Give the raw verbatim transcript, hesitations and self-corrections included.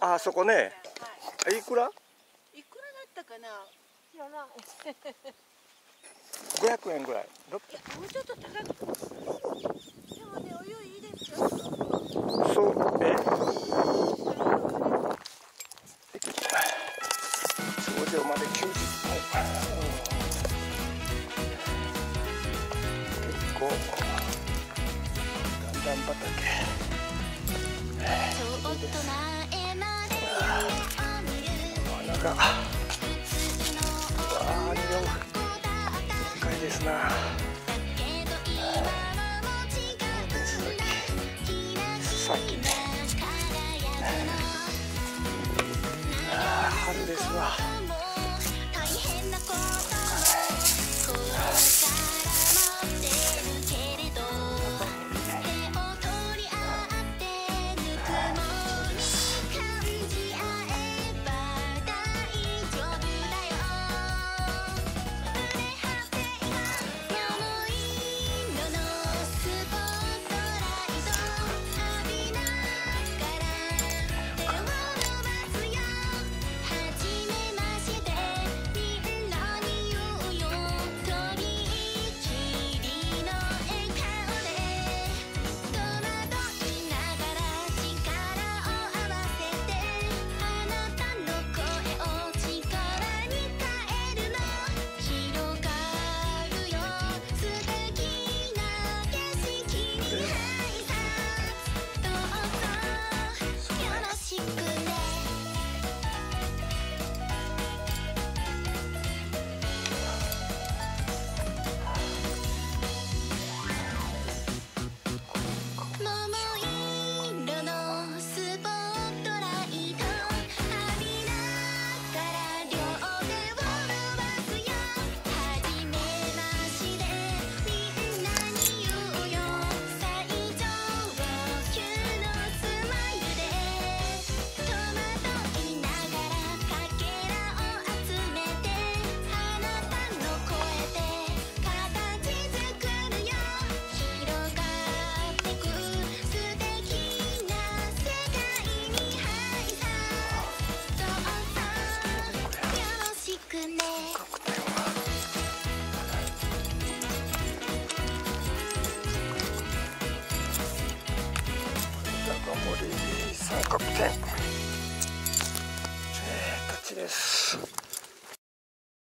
あそこね。いくら？ いくらだったかな。知らない。 ごひゃくえんぐらい。 もうちょっと高く。でもね、お湯いいですよ。 そう、え。頂上まできゅうじゅっぷん。結構段々畑。いいです。花が。うわあ、匂う。深いですな。さっきね。ああ、春ですわ。三角点。